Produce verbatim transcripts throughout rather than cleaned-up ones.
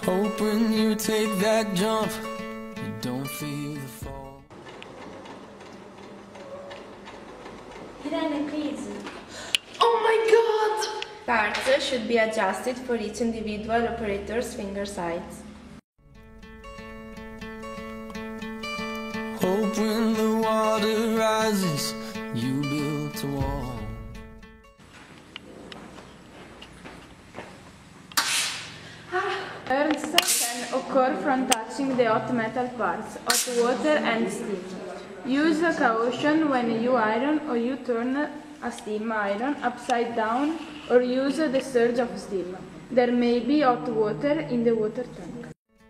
Hope when you take that jump, you don't feel the fall. Irene, please. Oh my god! Parts should be adjusted for each individual operator's finger size. Hope when the water rises, you built a wall. Burns can occur from touching the hot metal parts, hot water and steam. Use caution when you iron or you turn a steam iron upside down or use the surge of steam. There may be hot water in the water tank.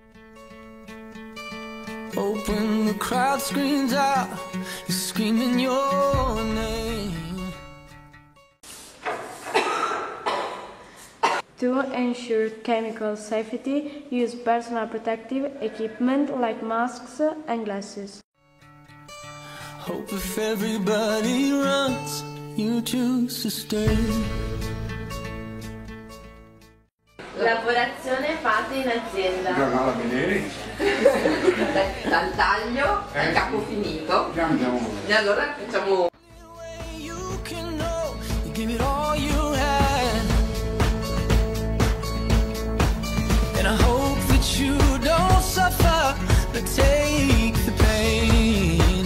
Hope when the crowd screams out, you're screaming your name. To ensure chemical safety, use personal protective equipment like masks and glasses. Hope if everybody runs, you choose to stay. Lavorazione fatta in azienda. Giornale a vedere. Dal taglio al Eh, capo finito. Andiamo, andiamo. E allora facciamo... You can know, you give it all you had. And I hope that you don't suffer, but take the pain.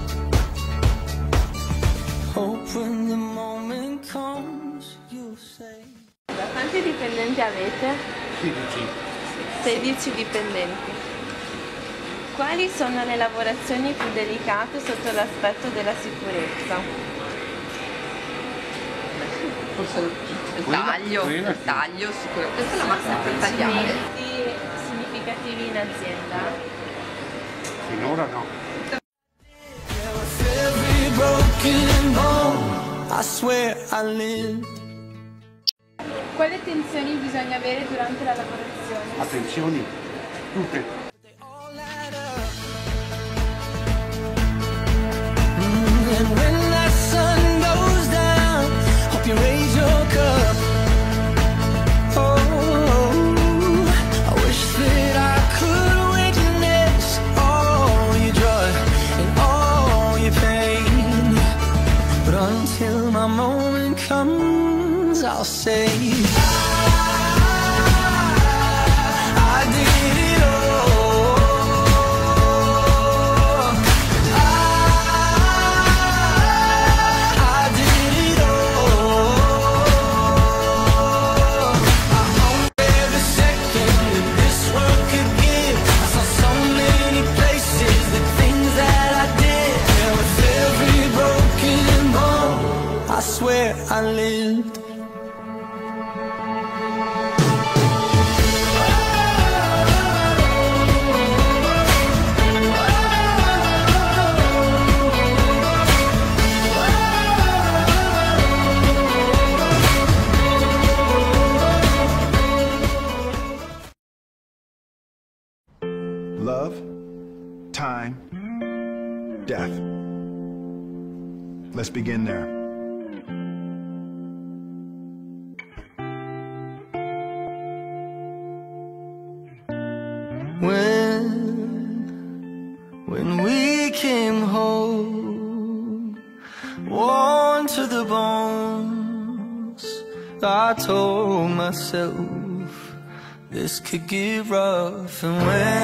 Hope when the moment comes, you'll say. Quanti dipendenti avete? sedici. sedici dipendenti. Quali sono le lavorazioni più delicate sotto l'aspetto della sicurezza? Forse il taglio, quella il sì. taglio, sicuramente. Questa è la massa per tagliare. Movimenti significativi in azienda? Finora no. With every broken bone, I swear I lived. Quali attenzioni bisogna avere durante la lavorazione? Attenzioni, tutte. They all add up. Mm, and when that sun goes down, hope you raise your cup. Oh, I wish that I could witness all your joy and all your pain. But until my moment comes, I'll say I did it all. I did it all. I owned every second that this world could give. I saw so many places, the things that I did. Yeah, with every broken bone, I swear I lived. Love, time, death. Let's begin there. When, when we came home, worn to the bones, I told myself this could get rough. And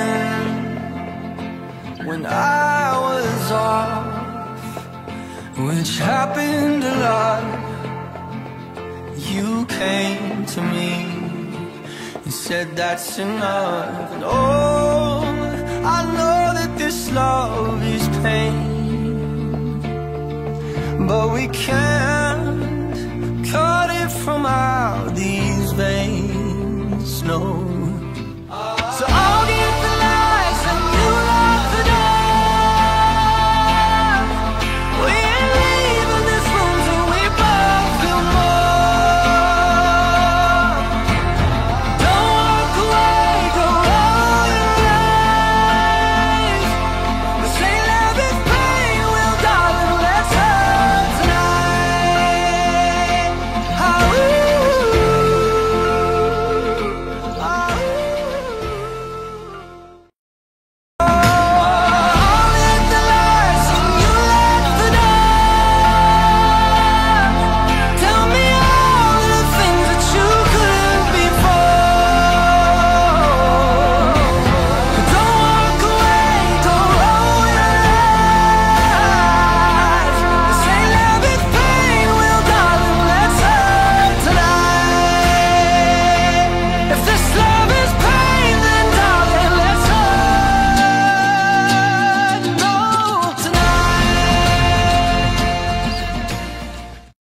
when, when I was off, which happened a lot, you came to me and said that's enough. And oh, I know that this love is pain, but we can't